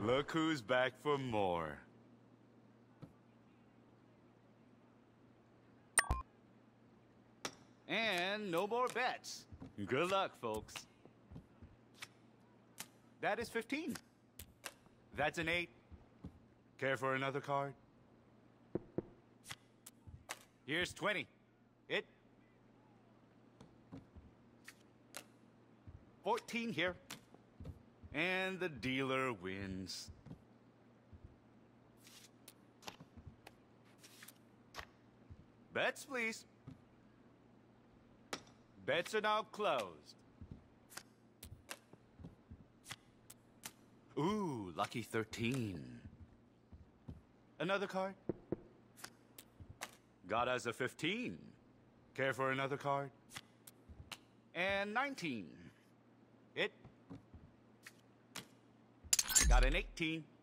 Look who's back for more. And no more bets. Good luck, folks. That is 15. That's an 8. Care for another card? Here's 20. It. 14 here. And the dealer wins. Bets, please. Bets are now closed. Ooh, lucky 13. Another card? Got us a 15. Care for another card? And 19. It. Got an 18.